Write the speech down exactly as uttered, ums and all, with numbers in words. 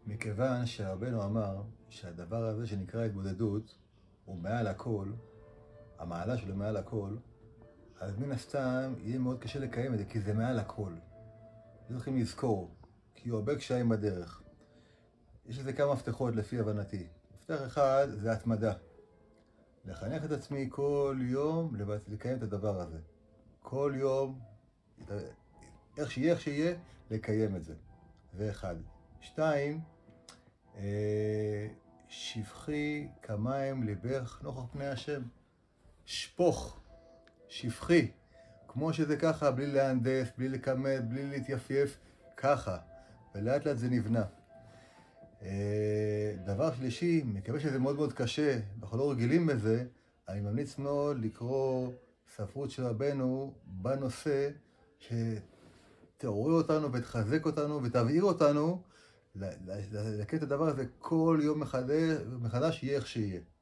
מכיוון שרבנו אמר שהדבר הזה שנקרא התבודדות הוא מעל הכל, המעלה שלו מעל הכל, אז מן הסתם יהיה מאוד קשה לקיים את זה, כי זה מעל הכל. צריכים לזכור, כי הוא הרבה קשיים בדרך. יש לזה כמה מפתחות לפי הבנתי. מפתח אחד זה התמדה. לחנך את עצמי כל יום לקיים את הדבר הזה. כל יום, איך שיהיה, איך שיהיה, לקיים את זה. זה אחד. שתיים, שפכי כמים ליבך נוכח פני השם. שפוך, שפכי. כמו שזה ככה, בלי להנדס, בלי לקמת, בלי להתייפייף, ככה. ולאט לאט זה נבנה. דבר שלישי, מקווה שזה מאוד מאוד קשה, אנחנו לא רגילים בזה, אני ממליץ מאוד לקרוא ספרות של רבנו בנושא שתעורר אותנו ותחזק אותנו ותבעיר אותנו לקראת הדבר הזה כל יום מחדש, מחדש יהיה איך שיהיה.